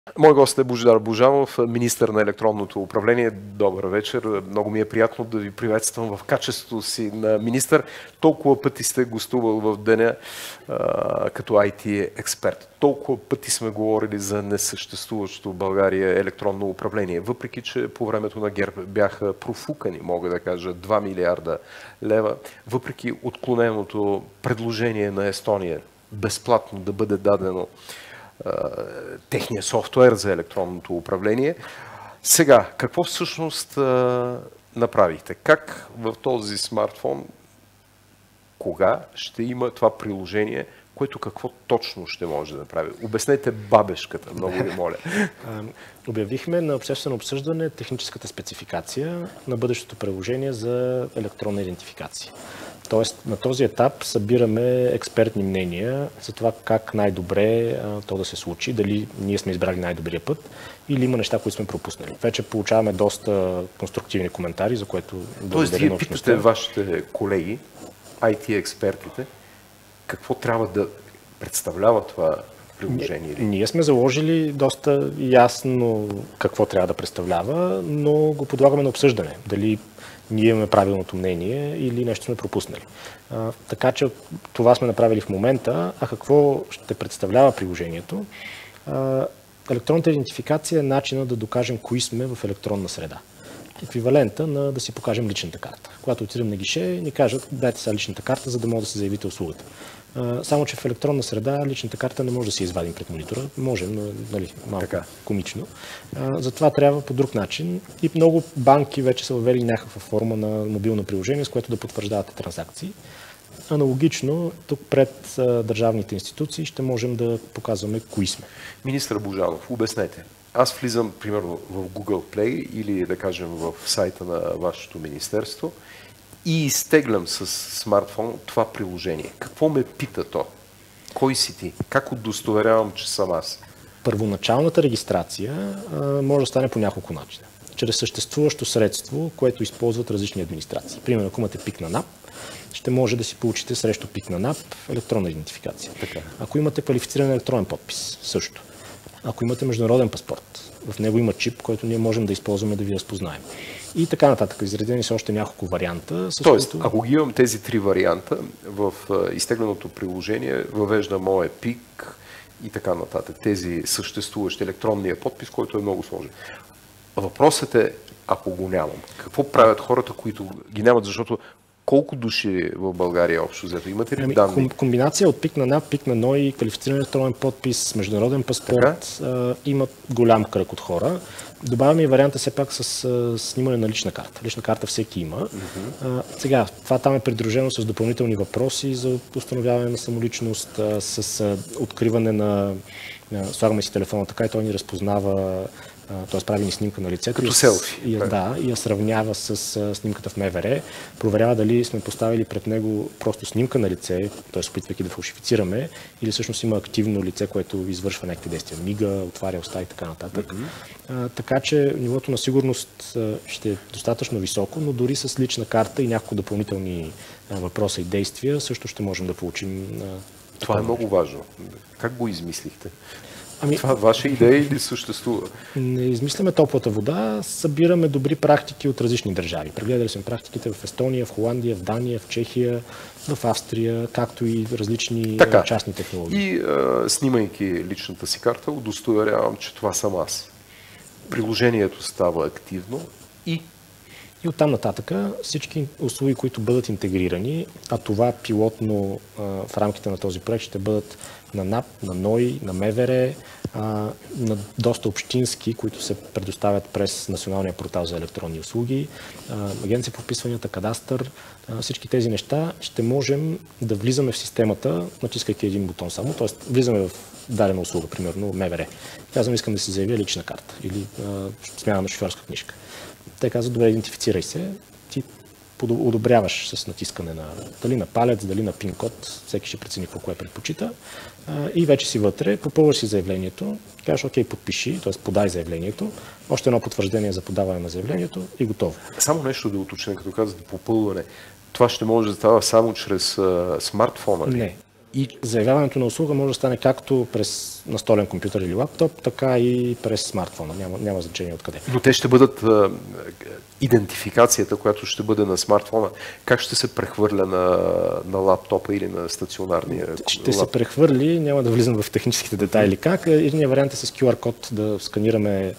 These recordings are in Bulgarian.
Мой гост е Божидар Божанов, министър на електронното управление. Добър вечер. Много ми е приятно да ви приветствам в качеството си на министър. Толкова пъти сте гостувал в деня като IT експерт. Толкова пъти сме говорили за несъществуващото в България електронно управление. Въпреки, че по времето на ГЕРБ бяха профукани, мога да кажа, 2 милиарда лева. Въпреки отклоненото предложение на Естония безплатно да бъде дадено техния софтуер за електронното управление. Сега, какво всъщност направихте? Как в този смартфон, кога ще има това приложение, което какво точно ще може да направи? Обяснете бабешката, много ви моля. Обявихме на обществено обсъждане техническата спецификация на бъдещото приложение за електронна идентификация. Тоест, на този етап събираме експертни мнения за това как най-добре то да се случи, дали ние сме избрали най-добрия път или има неща, които сме пропуснали. Вече получаваме доста конструктивни коментари, за което Тоест, вие питате вашите колеги, IT експертите, какво трябва да представлява това приложение? Ние сме заложили доста ясно какво трябва да представлява, но го подлагаме на обсъждане. Дали ние имаме правилното мнение или нещо сме пропуснали. Така че това сме направили в момента. А какво ще представлява приложението? Електронната идентификация е начинът да докажем кои сме в електронна среда. Еквивалента на да си покажем личната карта. Когато отидем на гише, ни кажат, дайте сега личната карта, за да може да се заявите услугата. Само че в електронна среда личната карта не може да се извадим пред монитора. Можем, но нали, малко комично. Затова трябва по друг начин. И много банки вече са въвели някаква форма на мобилно приложение, с което да потвърждавате транзакции. Аналогично, тук пред държавните институции ще можем да показваме кои сме. Министър Божанов, обяснете. Аз влизам, примерно, в Google Play или, да кажем, в сайта на вашето министерство и изтеглям с смартфон това приложение. Какво ме пита то? Кой си ти? Как удостоверявам, че съм аз? Първоначалната регистрация може да стане по няколко начина. Чрез съществуващо средство, което използват различни администрации. Примерно, ако имате ПИК на НАП, ще може да си получите срещу ПИК на НАП електронна идентификация. Така. Ако имате квалифициран електронен подпис, също. Ако имате международен паспорт, в него има чип, който ние можем да използваме да ви разпознаем. И така нататък. Изредени са още няколко варианта. Тоест, ако ги имам тези три варианта, в изтегленото приложение въвежда моя ПИК и така нататък. Тези съществуващи електронния подпис, който е много сложен. Въпросът е, ако го нямам, какво правят хората, които ги нямат, защото колко души в България общо взето? Имате ли данни? Комбинация от ПИК на НАП, ПИК на НОИ, квалифициран електронен подпис, международен паспорт, имат голям кръг от хора. Добавяме и варианта все пак с снимане на лична карта. Лична карта всеки има. Сега, това там е придружено с допълнителни въпроси за установяване на самоличност, с откриване на... Слагаме си телефона така и той ни разпознава, т.е. прави ни снимка на лицето. Като селфи. И я сравнява с снимката в МВР, проверява дали сме поставили пред него просто снимка на лице, т.е. опитвайки да фалшифицираме, или всъщност има активно лице, което извършва някакви действия. Мига, отваря уста и така нататък. Така че нивото на сигурност ще е достатъчно високо, но дори с лична карта и няколко допълнителни въпроса и действия също ще можем да получим. Това е много важно. Как го измислихте? Това ваша идея или съществува? Не измисляме топлата вода, събираме добри практики от различни държави. Прегледали сме практиките в Естония, в Холандия, в Дания, в Чехия, в Австрия, както и различни частни технологии. И снимайки личната си карта, удостоверявам, че това съм аз. Приложението става активно и оттам нататък всички услуги, които бъдат интегрирани, а това пилотно в рамките на този проект ще бъдат на НАП, на НОИ, на МВР, на доста общински, които се предоставят през Националния портал за електронни услуги, Агенция по вписванията, кадастър, всички тези неща ще можем да влизаме в системата, натискайки един бутон само, т.е. влизаме в дадена услуга, примерно МВР. Казвам, искам да си заявя лична карта или смяна на шофьорска книжка. Те казват, добре, идентифицирай се, ти одобряваш с натискане дали на палец, дали на пин-код, всеки ще прецени какво предпочита и вече си вътре, попълваш си заявлението, кажеш, окей, подпиши, т.е. подай заявлението, още едно потвърждение за подаване на заявлението и готово. Само нещо да уточня, като казвате попълване, това ще може да става само чрез смартфона ли? Не. И заявяването на услуга може да стане както през настолен компютър или лаптоп, така и през смартфона. Няма значение откъде. Но те ще бъдат идентификацията, която ще бъде на смартфона, как ще се прехвърля на лаптопа или на стационарния лаптоп? Ще се прехвърли, няма да влизам в техническите детайли как. Единият вариант е с QR код да сканираме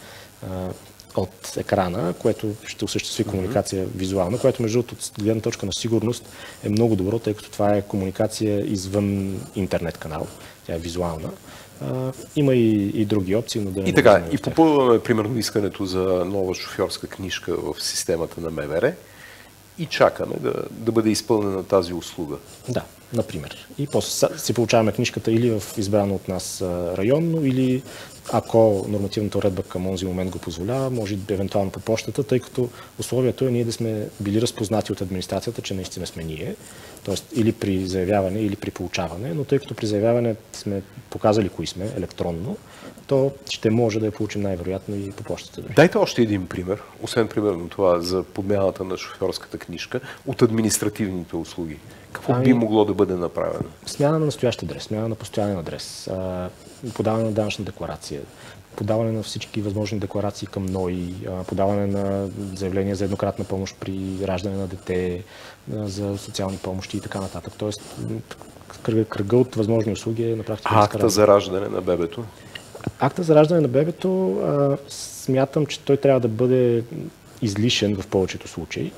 от екрана, което ще осъществи комуникация визуална, което между другото от гледна точка на сигурност е много добро, тъй като това е комуникация извън интернет канал. Тя е визуална. Има и други опции, но да не. И така, и попълваме примерно искането за нова шофьорска книжка в системата на МВР и чакаме да бъде изпълнена тази услуга. Да, например. И после си получаваме книжката или в избрано от нас районно, или ако нормативната уредба към онзи момент го позволява, може евентуално по почтата, тъй като условието е ние да сме били разпознати от администрацията, че наистина сме ние, т.е. или при заявяване, или при получаване, но тъй като при заявяване сме показали кои сме електронно, то ще може да я получим най-вероятно и по почтата. Дайте още един пример, освен примерно това за подмяната на шофьорската книжка от административните услуги. Какво би могло да бъде направено? Смяна на настоящ адрес, смяна на постоянен адрес, подаване на данъчна декларация, подаване на всички възможни декларации към НОИ, подаване на заявления за еднократна помощ при раждане на дете, за социални помощи и така нататък. Тоест, кръга от възможни услуги е на практика. Акта за раждане на бебето? Акта за раждане на бебето, смятам, че той трябва да бъде излишен в повечето случаи.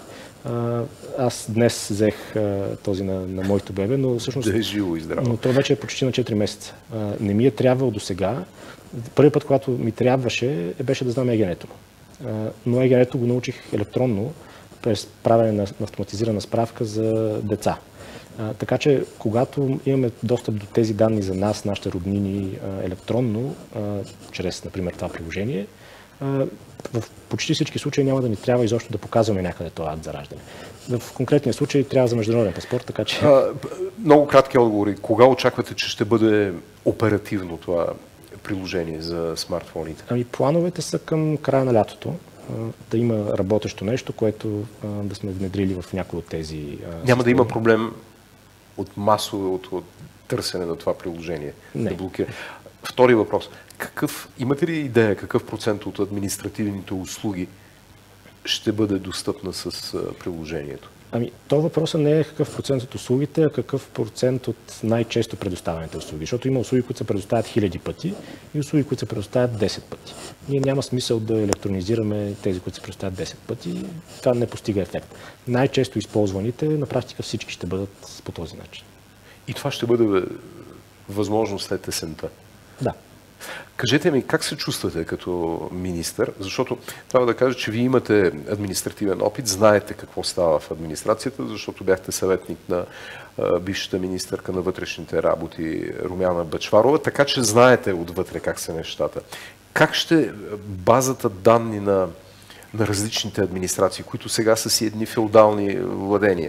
Аз днес взех този на моето бебе, но всъщност... Да е живо и здраво. Но той вече е почти на 4 месеца. Не ми е трябвало до сега. Първият път, когато ми трябваше, беше да знам ЕГН-то. Но ЕГН-то го научих електронно, през правене на автоматизирана справка за деца. Така че, когато имаме достъп до тези данни за нас, нашите роднини електронно, чрез, например, това приложение, в почти всички случаи няма да ни трябва изобщо да показваме някъде този акт за раждане. В конкретния случай трябва за международен паспорт, така че... Много кратки отговори. Кога очаквате, че ще бъде оперативно това приложение за смартфоните? Плановете са към края на лятото. Да има работещо нещо, което да сме внедрили в някои от тези... Няма да има проблем от масовото търсене на това приложение? Не. Да блокира. Втори въпрос. Имате ли идея какъв процент от административните услуги ще бъде достъпна с приложението? То въпросът не е какъв процент от услугите, а какъв процент от най-често предоставяните услуги. Защото има услуги, които се предоставят 1000 пъти и услуги, които се предоставят 10 пъти. Ние няма смисъл да електронизираме тези, които се предоставят 10 пъти. Това не постига ефект. Най-често използваните, на практика всички ще бъдат по този начин. И това ще бъде възможно след есента? Да. Кажете ми, как се чувствате като министър? Защото трябва да кажа, че вие имате административен опит, знаете какво става в администрацията, защото бяхте съветник на бившата министърка на вътрешните работи Румяна Бъчварова, така че знаете отвътре как са нещата. Как ще базата данни на различните администрации, които сега са си едни феодални владения?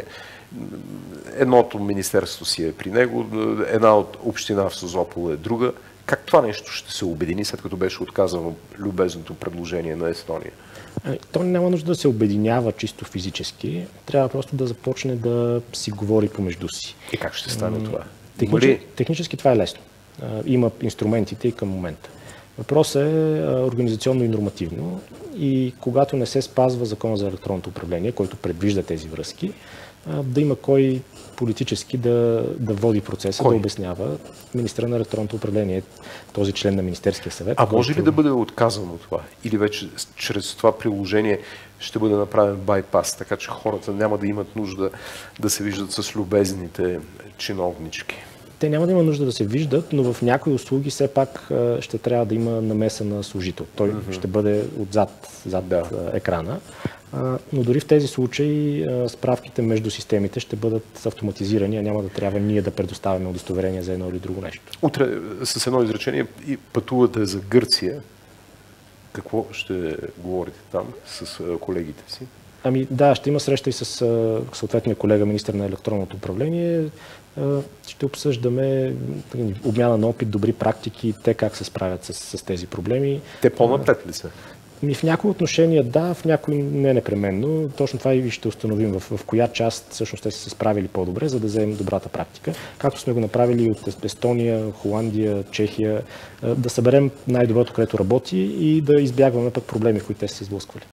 Едното министерство си е при него, една от община в Созопол е друга. Как това нещо ще се обедини, след като беше отказано любезното предложение на Естония? То няма нужда да се обединява чисто физически. Трябва просто да започне да си говори помежду си. И как ще стане това? Технически това е лесно. Има инструментите и към момента. Въпросът е организационно и нормативно. И когато не се спазва закона за електронното управление, който предвижда тези връзки, да има кой политически да води процеса, да обяснява министъра на електронното управление, този член на Министерския съвет. Може ли да бъде отказано това? Или вече чрез това приложение ще бъде направен байпас, така че хората няма да имат нужда да се виждат с любезните чиновнички? Те няма да има нужда да се виждат, но в някои услуги все пак ще трябва да има намеса на служител. Той ще бъде зад екрана. Но дори в тези случаи справките между системите ще бъдат автоматизирани, а няма да трябва ние да предоставяме удостоверение за едно или друго нещо. Утре с едно изречение и пътувате за Гърция. Какво ще говорите там с колегите си? Ще има среща и с съответния колега, министър на електронното управление. Ще обсъждаме обмяна на опит, добри практики, те как се справят с тези проблеми. Те по-напред ли са? В някои отношения да, в някои не непременно. Точно това и ще установим в коя част всъщност те са се справили по-добре, за да вземем добрата практика. Както сме го направили от Естония, Холандия, Чехия, да съберем най-доброто, където работи и да избягваме пък проблеми, в които те са се сблъсквали.